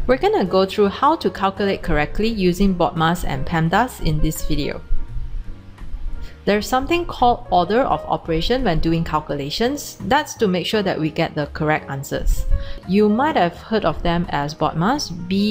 We're going to go through how to calculate correctly using BODMAS and PEMDAS in this video. There's something called order of operation when doing calculations. That's to make sure that we get the correct answers. You might have heard of them as BODMAS,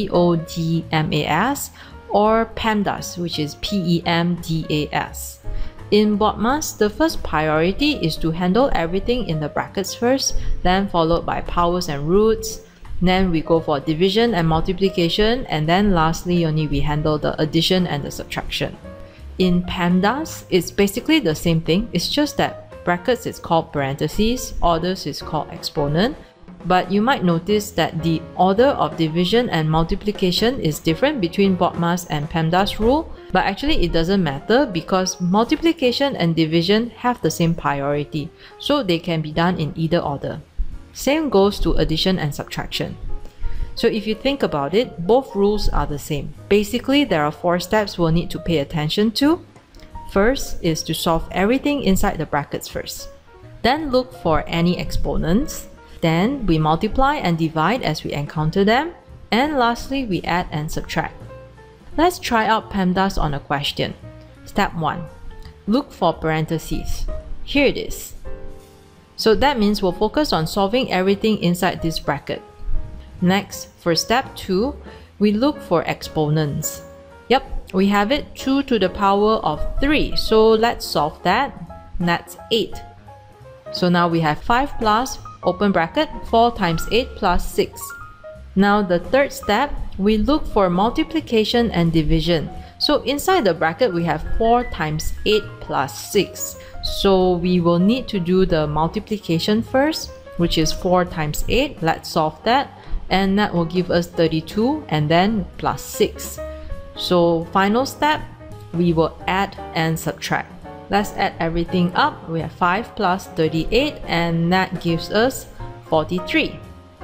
BODMAS, or PEMDAS, which is PEMDAS. In BODMAS, the first priority is to handle everything in the brackets first, then followed by powers and roots. Then we go for division and multiplication, and then lastly only we handle the addition and the subtraction. In PEMDAS, it's basically the same thing, it's just that brackets is called parentheses, orders is called exponent, but you might notice that the order of division and multiplication is different between BODMAS and PEMDAS rule, but actually it doesn't matter because multiplication and division have the same priority, so they can be done in either order. Same goes to addition and subtraction. So if you think about it, both rules are the same. Basically, there are 4 steps we'll need to pay attention to. First is to solve everything inside the brackets first. Then look for any exponents. Then we multiply and divide as we encounter them. And lastly, we add and subtract. Let's try out PEMDAS on a question. Step 1. Look for parentheses. Here it is. So that means we'll focus on solving everything inside this bracket. Next, for step 2, we look for exponents. Yep, we have it 2 to the power of 3. So let's solve that. That's 8. So now we have 5 plus, open bracket, 4 times 8 plus 6. Now the third step, we look for multiplication and division. So inside the bracket, we have 4 times 8 plus 6. So we will need to do the multiplication first, which is 4 times 8. Let's solve that. And that will give us 32 and then plus 6. So final step, we will add and subtract. Let's add everything up. We have 5 plus 38 and that gives us 43.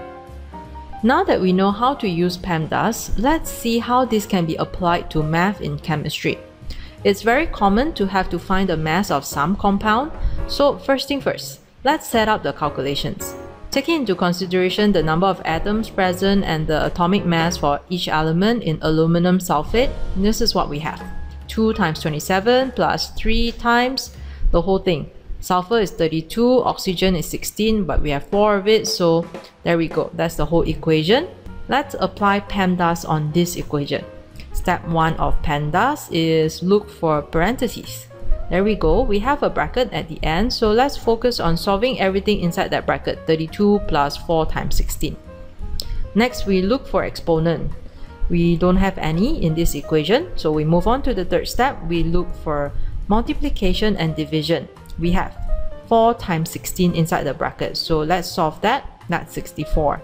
Now that we know how to use PEMDAS, let's see how this can be applied to math in chemistry. It's very common to have to find the mass of some compound. So first thing first, let's set up the calculations. Taking into consideration the number of atoms present and the atomic mass for each element in aluminum sulfate, this is what we have. 2 times 27 plus 3 times the whole thing. Sulfur is 32, oxygen is 16, but we have 4 of it, so there we go. That's the whole equation. Let's apply PEMDAS on this equation. Step 1 of PEMDAS is look for parentheses. There we go, we have a bracket at the end, so let's focus on solving everything inside that bracket, 32 plus 4 times 16. Next, we look for exponent. We don't have any in this equation, so we move on to the third step. We look for multiplication and division. We have 4 times 16 inside the bracket, so let's solve that. That's 64.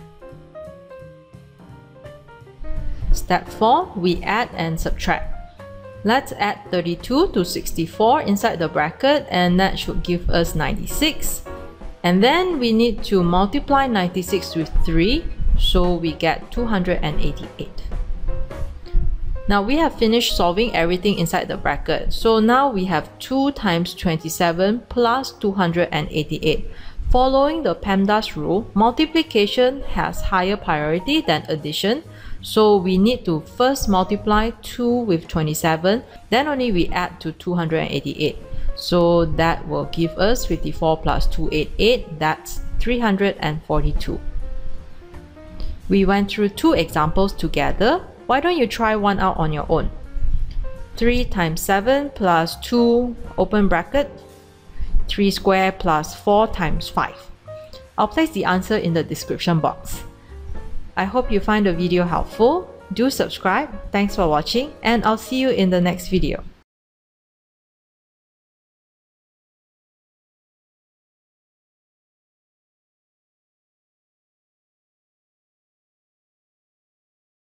Step 4, we add and subtract. Let's add 32 to 64 inside the bracket and that should give us 96. And then we need to multiply 96 with 3, so we get 288. Now we have finished solving everything inside the bracket. So now we have 2 times 27 plus 288. Following the PEMDAS rule, multiplication has higher priority than addition. So we need to first multiply 2 with 27, then only we add to 288. So that will give us 54 plus 288, that's 342. We went through 2 examples together. Why don't you try one out on your own? 3 times 7 plus 2, open bracket, 3 square plus 4 times 5. I'll place the answer in the description box. I hope you find the video helpful. Do subscribe. Thanks for watching and I'll see you in the next video.